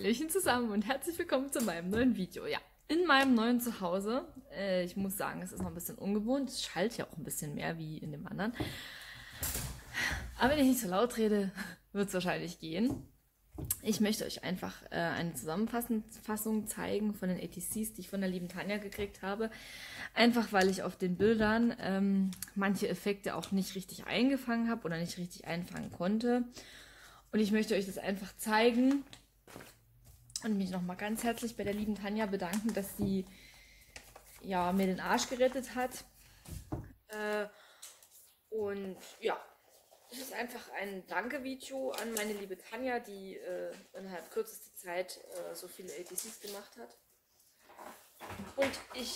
Hallöchen zusammen und herzlich willkommen zu meinem neuen Video. Ja, in meinem neuen Zuhause. Ich muss sagen, es ist noch ein bisschen ungewohnt. Es schallt ja auch ein bisschen mehr wie in dem anderen. Aber wenn ich nicht so laut rede, wird es wahrscheinlich gehen. Ich möchte euch einfach eine Zusammenfassung zeigen von den ATCs, die ich von der lieben Tanja gekriegt habe. Einfach weil ich auf den Bildern manche Effekte auch nicht richtig eingefangen habe oder nicht richtig einfangen konnte. Und ich möchte euch das einfach zeigen und mich nochmal ganz herzlich bei der lieben Tanja bedanken, dass sie ja, mir den Arsch gerettet hat. Und ja, es ist einfach ein Danke-Video an meine liebe Tanja, die innerhalb kürzester Zeit so viele ATCs gemacht hat. Und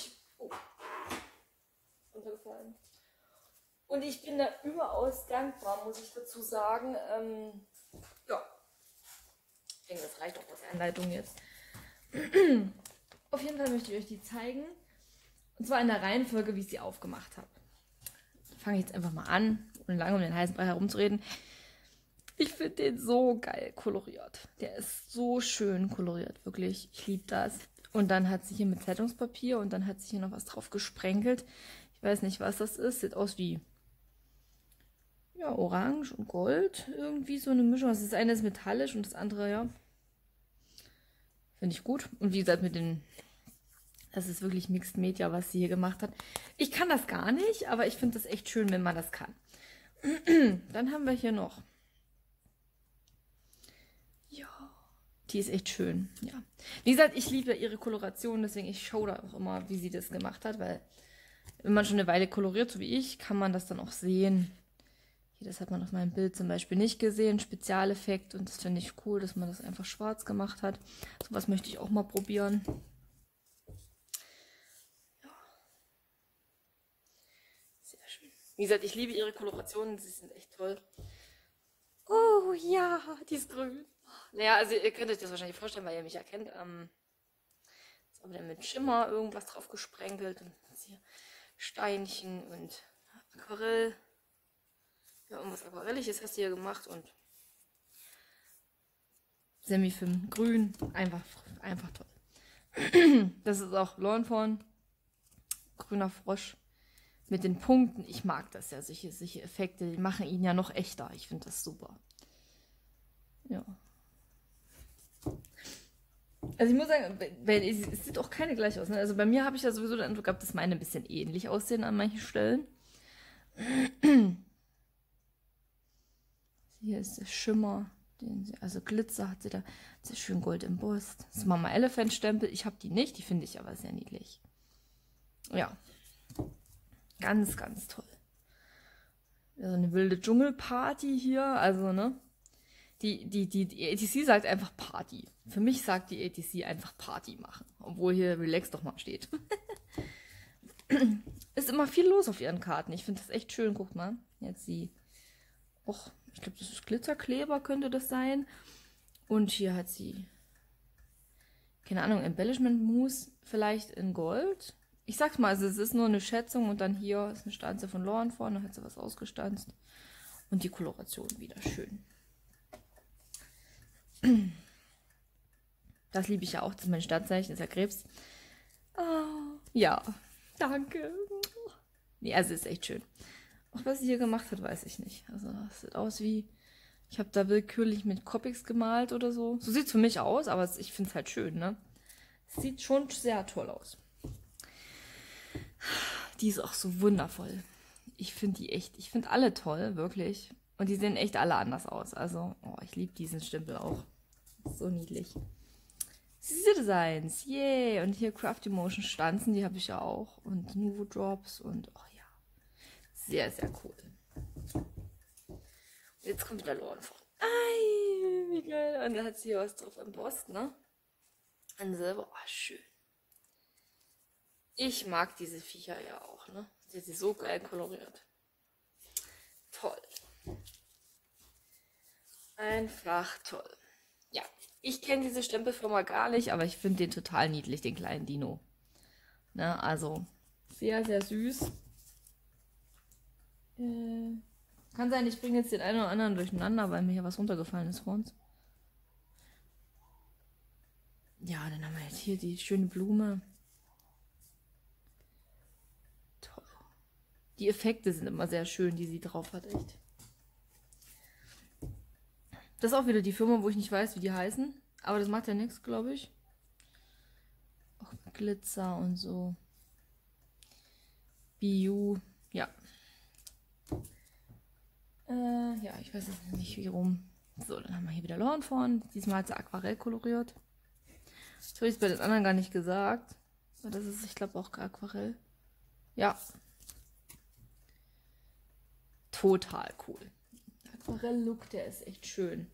runtergefallen. Und ich bin da überaus dankbar, muss ich dazu sagen. Ja, ich denke, das reicht auch als Anleitung jetzt. Auf jeden Fall möchte ich euch die zeigen. Und zwar in der Reihenfolge, wie ich sie aufgemacht habe. Fange ich jetzt einfach mal an, ohne lange um den heißen Brei herumzureden. Ich finde den so geil koloriert. Der ist so schön koloriert, wirklich. Ich liebe das. Und dann hat sie hier mit Zeitungspapier und dann hat sie hier noch was drauf gesprenkelt. Ich weiß nicht, was das ist. Sieht aus wie ja, Orange und Gold. Irgendwie so eine Mischung. Das eine ist metallisch und das andere, ja. Finde ich gut. Und wie gesagt, das ist wirklich Mixed Media, was sie hier gemacht hat. Ich kann das gar nicht, aber ich finde das echt schön, wenn man das kann. Dann haben wir hier noch. Ja, die ist echt schön. Ja. Wie gesagt, ich liebe ihre Koloration, deswegen ich schaue da auch immer, wie sie das gemacht hat, weil wenn man schon eine Weile koloriert, so wie ich, kann man das dann auch sehen. Hier, das hat man auf meinem Bild zum Beispiel nicht gesehen, Spezialeffekt, und das finde ich cool, dass man das einfach schwarz gemacht hat. Sowas möchte ich auch mal probieren. Ja. Sehr schön. Wie gesagt, ich liebe ihre Kolorationen, sie sind echt toll. Oh ja, die ist grün. Naja, also ihr könnt euch das wahrscheinlich vorstellen, weil ihr mich erkennt. Ist aber dann mit Schimmer irgendwas drauf gesprenkelt und hier Steinchen und Aquarell. Ja, irgendwas Aquarelliges hast du hier gemacht und Semifilm grün. Einfach toll. Das ist auch Lawnfawn. Grüner Frosch. Mit den Punkten. Ich mag das ja. Solche Effekte, die machen ihn ja noch echter. Ich finde das super. Ja. Also ich muss sagen, es sieht auch keine gleich aus. Ne? Also bei mir habe ich ja sowieso den Eindruck gehabt, dass meine ein bisschen ähnlich aussehen an manchen Stellen. Hier ist der Schimmer, also Glitzer hat sie da, sehr schön Gold embossed. Das ist Mama Elephant Stempel. Ich habe die nicht, die finde ich aber sehr niedlich. Ja, ganz, ganz toll. So eine wilde Dschungelparty hier, also ne. Die ATC sagt einfach Party. Für mich sagt die ATC einfach Party machen, obwohl hier Relax doch mal steht. Ist immer viel los auf ihren Karten. Ich finde das echt schön. Guckt mal, jetzt sie. Och, ich glaube, das ist Glitzerkleber, könnte das sein. Und hier hat sie, keine Ahnung, Embellishment Mousse, vielleicht in Gold. Ich sag's mal, also es ist nur eine Schätzung und dann hier ist eine Stanze von Lauren vorne, hat sie was ausgestanzt. Und die Koloration wieder schön. Das liebe ich ja auch, das ist mein Sternzeichen, ist ja Krebs. Oh, ja, danke. Nee, also ist echt schön. Auch was sie hier gemacht hat, weiß ich nicht. Also es sieht aus wie, ich habe da willkürlich mit Copics gemalt oder so. So sieht es für mich aus, aber ich finde es halt schön, ne? Sieht schon sehr toll aus. Die ist auch so wundervoll. Ich finde die echt, ich finde alle toll, wirklich. Und die sehen echt alle anders aus. Also, oh, ich liebe diesen Stempel auch. So niedlich. Citizens, yay! Und hier Craft Emotion Stanzen, die habe ich ja auch. Und Nuvo Drops und, oh ja. Sehr, sehr cool. Und jetzt kommt wieder Lauren vor. Ei, wie geil. Und da hat sie hier was drauf embossed, ne? Und selber, oh, schön. Ich mag diese Viecher ja auch, ne? Sie ist so geil koloriert. Toll. Einfach toll. Ja, ich kenne diese Stempelfirma gar nicht, aber ich finde den total niedlich, den kleinen Dino. Ne, also sehr, sehr süß. Kann sein, ich bringe jetzt den einen oder anderen durcheinander, weil mir hier was runtergefallen ist vor uns. Ja, dann haben wir jetzt hier die schöne Blume. Toll. Die Effekte sind immer sehr schön, die sie drauf hat, echt. Das ist auch wieder die Firma, wo ich nicht weiß, wie die heißen. Aber das macht ja nichts, glaube ich. Auch mit Glitzer und so. Bio. Ja. Ja, ich weiß jetzt nicht wie rum. So, dann haben wir hier wieder Lawnfawn. Diesmal hat sie Aquarell koloriert. Das habe ich bei den anderen gar nicht gesagt. Das ist, ich glaube, auch Aquarell. Ja. Total cool. Aquarell-Look, der ist echt schön.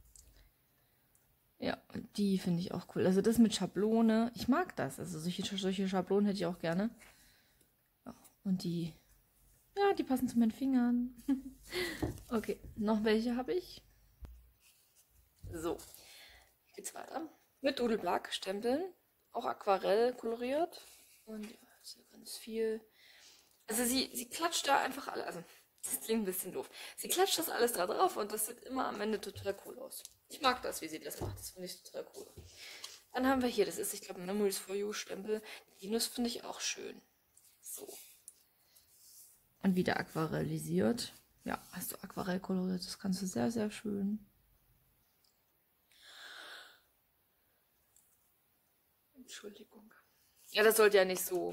Ja, die finde ich auch cool. Also das mit Schablone, ich mag das. Also solche Schablonen hätte ich auch gerne. Ja, und die, ja, die passen zu meinen Fingern. Okay, noch welche habe ich? So, geht's weiter. Mit Doodle-Black Stempeln. Auch Aquarell koloriert. Und ja, ist hier ganz viel. Also sie klatscht da einfach alle. Also, das klingt ein bisschen doof. Sie klatscht das alles da drauf und das sieht immer am Ende total cool aus. Ich mag das, wie sie das macht. Das finde ich total cool. Dann haben wir hier, das ist, ich glaube, Memories for You Stempel. Die Dinos finde ich auch schön. So. Und wieder aquarellisiert. Ja, hast du Aquarell koloriert. Das kannst du sehr, sehr schön. Entschuldigung. Ja, das sollte ja nicht so,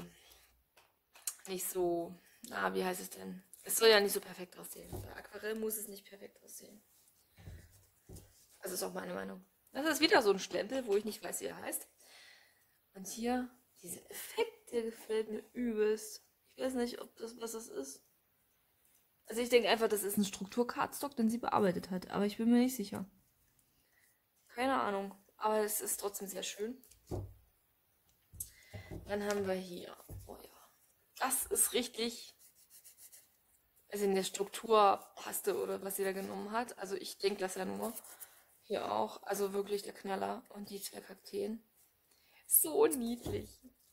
na, wie heißt es denn? Es soll ja nicht so perfekt aussehen. Bei Aquarell muss es nicht perfekt aussehen. Das ist auch meine Meinung. Das ist wieder so ein Stempel, wo ich nicht weiß, wie er heißt. Und hier, diese Effekte gefällt mir übelst. Ich weiß nicht, ob das was das ist. Also ich denke einfach, das ist ein Struktur-Cardstock, den sie bearbeitet hat. Aber ich bin mir nicht sicher. Keine Ahnung. Aber es ist trotzdem sehr schön. Dann haben wir hier, oh ja, das ist richtig, also in der Strukturpaste oder was sie da genommen hat. Also ich denke das ja nur. Hier auch, also wirklich der Knaller und die zwei Kakteen. So niedlich.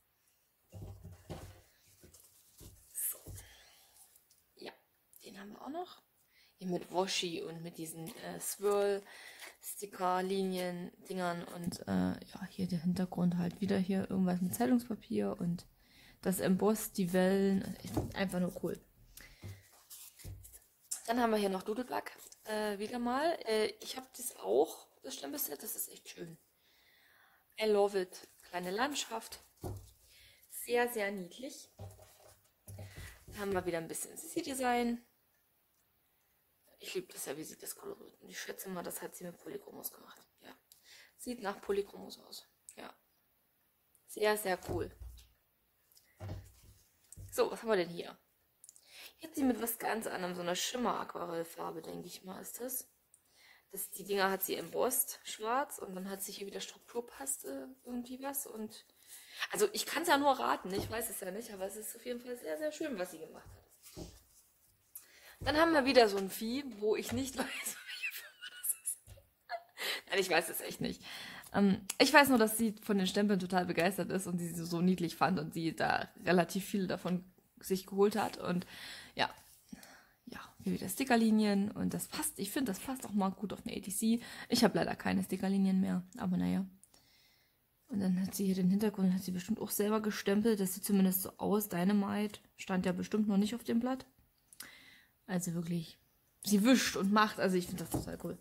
So. Ja, den haben wir auch noch. Hier mit Washi und mit diesen Swirl-Sticker-Linien, Dingern und ja, hier der Hintergrund halt wieder hier irgendwas mit Zeitungspapier und das Embossed, die Wellen, einfach nur cool. Dann haben wir hier noch Doodle-Black, wieder mal. Ich habe das auch, das Stempelset, das ist echt schön. I love it. Kleine Landschaft. Sehr, sehr niedlich. Dann haben wir wieder ein bisschen Sissi-Design. Ich liebe das ja, wie sie das koloriert. Und ich schätze mal, das hat sie mit Polychromos gemacht. Ja. Sieht nach Polychromos aus. Ja. Sehr, sehr cool. So, was haben wir denn hier? Jetzt sie mit was ganz anderem, so einer Schimmer-Aquarellfarbe, denke ich mal, ist das. Die Dinger hat sie embossed, schwarz, und dann hat sie hier wieder Strukturpaste, irgendwie was. Und also ich kann es ja nur raten, ich weiß es ja nicht, aber es ist auf jeden Fall sehr, sehr schön, was sie gemacht hat. Dann haben wir wieder so ein Vieh, wo ich nicht weiß, welche Firma das ist. Nein, ich weiß es echt nicht. Ich weiß nur, dass sie von den Stempeln total begeistert ist und sie so niedlich fand und sie da relativ viele davon sich geholt hat. Und ja, hier wieder Stickerlinien und das passt, ich finde, das passt auch mal gut auf eine ATC. Ich habe leider keine Stickerlinien mehr, aber naja. Und dann hat sie hier den Hintergrund, hat sie bestimmt auch selber gestempelt. Das sieht zumindest so aus. Dynamite stand ja bestimmt noch nicht auf dem Blatt. Also wirklich, sie wischt und macht, also ich finde das total cool.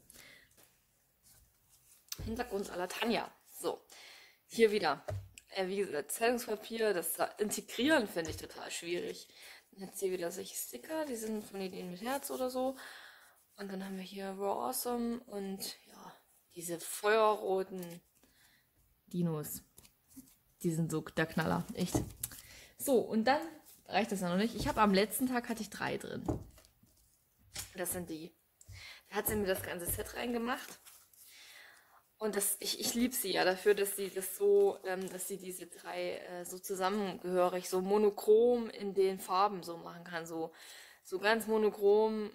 Hintergrund à la Tanja. So, hier wieder. Wie gesagt, Zeitungspapier, das Integrieren finde ich total schwierig. Dann hat sie wieder solche Sticker, die sind von Ideen mit Herz oder so. Und dann haben wir hier Raw Awesome und ja, diese feuerroten Dinos. Die sind so der Knaller, echt. So, und dann reicht das ja noch nicht. Ich habe am letzten Tag hatte ich 3 drin. Das sind die. Da hat sie mir das ganze Set reingemacht. Und ich liebe sie ja dafür, dass sie das so, dass sie diese 3 so zusammengehörig, so monochrom in den Farben so machen kann. So ganz monochrom,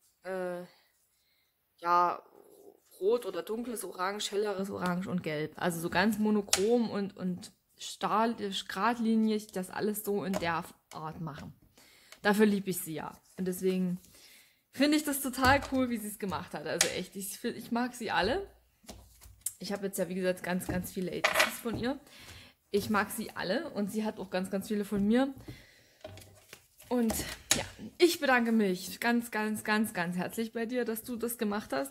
ja, rot oder dunkles Orange, helleres Orange und Gelb. Also so ganz monochrom und geradlinig, das alles so in der Art machen. Dafür liebe ich sie ja. Und deswegen finde ich das total cool, wie sie es gemacht hat. Also echt, ich mag sie alle. Ich habe jetzt ja, wie gesagt, ganz, ganz viele ATCs von ihr. Ich mag sie alle und sie hat auch ganz, ganz viele von mir. Und ja, ich bedanke mich ganz, ganz, ganz, ganz herzlich bei dir, dass du das gemacht hast.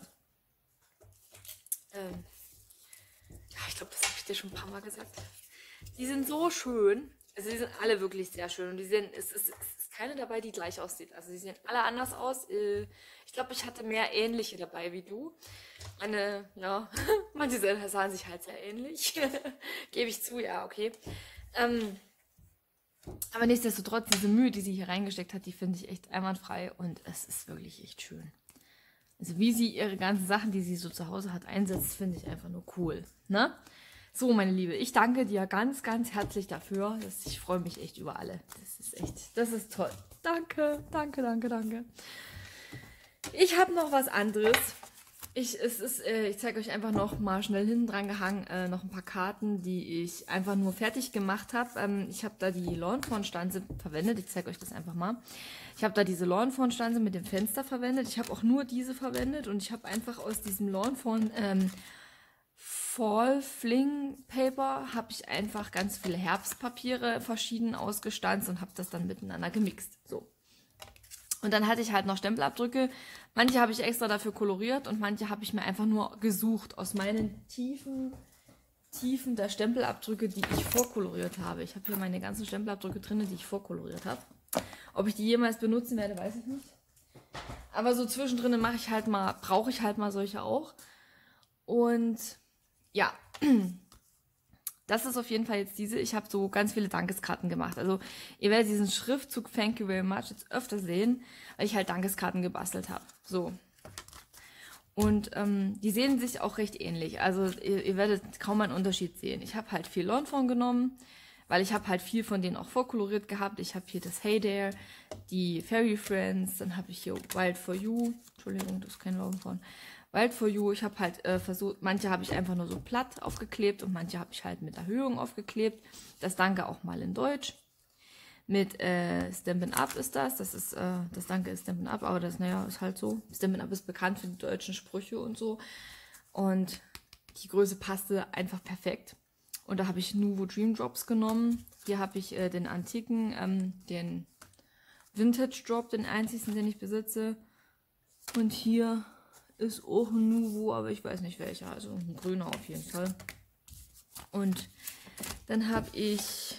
Ja, ich glaube, das habe ich dir schon ein paar Mal gesagt. Die sind so schön. Also die sind alle wirklich sehr schön. Und es ist keine dabei, die gleich aussieht. Also die sehen alle anders aus. Ich glaube, ich hatte mehr ähnliche dabei wie du. Ja, manche sahen sich halt sehr ähnlich. Gebe ich zu, ja, okay. Aber nichtsdestotrotz, diese Mühe, die sie hier reingesteckt hat, die finde ich echt einwandfrei. Und es ist wirklich echt schön. Also wie sie ihre ganzen Sachen, die sie so zu Hause hat, einsetzt, finde ich einfach nur cool. Ne? So, meine Liebe, ich danke dir ganz, ganz herzlich dafür. Ich freue mich echt über alle. Das ist toll. Danke, danke, danke, danke. Ich habe noch was anderes. Ich zeige euch einfach noch mal schnell hinten dran gehangen, noch ein paar Karten, die ich einfach nur fertig gemacht habe. Ich habe da die Lawnfawn-Stanze verwendet. Ich zeige euch das einfach mal. Ich habe da diese Lawnfawn-Stanze mit dem Fenster verwendet. Ich habe auch nur diese verwendet und ich habe einfach aus diesem Lawnfawn Fall Fling Paper habe ich einfach ganz viele Herbstpapiere verschieden ausgestanzt und habe das dann miteinander gemixt. So. Und dann hatte ich halt noch Stempelabdrücke. Manche habe ich extra dafür koloriert und manche habe ich mir einfach nur gesucht aus meinen Tiefen der Stempelabdrücke, die ich vorkoloriert habe. Ich habe hier meine ganzen Stempelabdrücke drin, die ich vorkoloriert habe. Ob ich die jemals benutzen werde, weiß ich nicht. Aber so zwischendrin brauche ich halt mal solche auch. Und ja, das ist auf jeden Fall jetzt diese. Ich habe so ganz viele Dankeskarten gemacht. Also ihr werdet diesen Schriftzug Thank you very much jetzt öfter sehen, weil ich halt Dankeskarten gebastelt habe. So. Und die sehen sich auch recht ähnlich. Also ihr werdet kaum einen Unterschied sehen. Ich habe halt viel Lawnfawn genommen, weil ich habe halt viel von denen auch vorkoloriert gehabt. Ich habe hier das Hey There, die Fairy Friends, dann habe ich hier Wild for You. Entschuldigung, das ist kein Lawnfawn. Wild for You, ich habe halt versucht, manche habe ich einfach nur so platt aufgeklebt und manche habe ich halt mit Erhöhung aufgeklebt. Das Danke auch mal in Deutsch. Mit Stampin' Up ist das. Das Danke ist Stampin' Up, aber das, naja, ist halt so. Stampin' Up ist bekannt für die deutschen Sprüche und so. Und die Größe passte einfach perfekt. Und da habe ich Nuvo Dream Drops genommen. Hier habe ich den antiken, den Vintage Drop, den einzigsten, den ich besitze. Und hier ist auch ein Nuvo, aber ich weiß nicht welcher. Also ein grüner auf jeden Fall. Und dann habe ich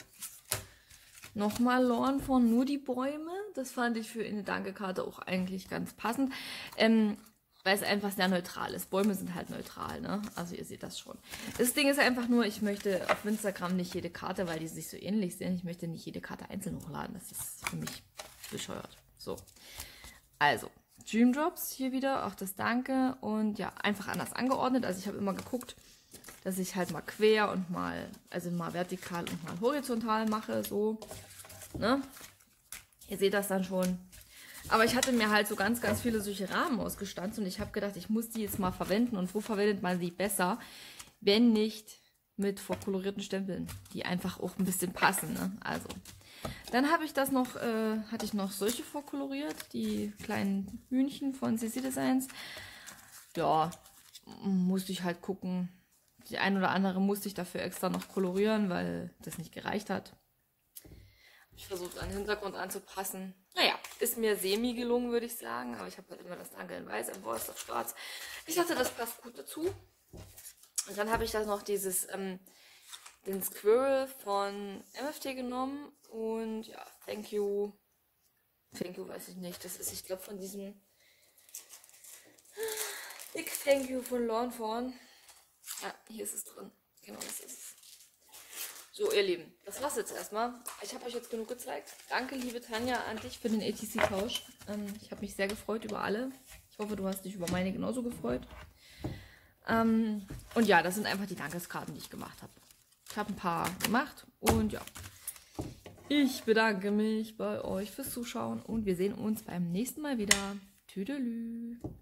nochmal Lawnfawn, nur die Bäume. Das fand ich für eine Dankekarte auch eigentlich ganz passend. Weil es einfach sehr neutral ist. Bäume sind halt neutral, ne? Also ihr seht das schon. Das Ding ist einfach nur, ich möchte auf Instagram nicht jede Karte, weil die sich so ähnlich sehen, ich möchte nicht jede Karte einzeln hochladen. Das ist für mich bescheuert. So. Also, Dream Drops hier wieder, auch das Danke und ja, einfach anders angeordnet. Also ich habe immer geguckt, dass ich halt mal quer und mal vertikal und mal horizontal mache, so, ne? Ihr seht das dann schon. Aber ich hatte mir halt so ganz, ganz viele solche Rahmen ausgestanzt und ich habe gedacht, ich muss die jetzt mal verwenden. Und wo verwendet man sie besser, wenn nicht mit vorkolorierten Stempeln, die einfach auch ein bisschen passen, ne? Also, dann habe ich hatte ich noch solche vorkoloriert, die kleinen Hühnchen von CC Designs. Ja, musste ich halt gucken. Die ein oder andere musste ich dafür extra noch kolorieren, weil das nicht gereicht hat. Ich versuche einen Hintergrund anzupassen. Naja, ist mir semi gelungen, würde ich sagen. Aber ich habe halt immer das Danke in weiß, im Wurst auf schwarz. Ich dachte, das passt gut dazu. Und dann habe ich da noch den Squirrel von MFT genommen. Und ja, Thank you. Thank you weiß ich nicht. Das ist, ich glaube, von diesem Big Thank you von Lawnfawn. Ja, hier ist es drin. Genau, das ist es. So, ihr Lieben, das war's jetzt erstmal. Ich habe euch jetzt genug gezeigt. Danke, liebe Tanja, an dich für den ATC-Tausch. Ich habe mich sehr gefreut über alle. Ich hoffe, du hast dich über meine genauso gefreut. Und ja, das sind einfach die Dankeskarten, die ich gemacht habe. Ich habe ein paar gemacht und ja. Ich bedanke mich bei euch fürs Zuschauen und wir sehen uns beim nächsten Mal wieder. Tüdelü.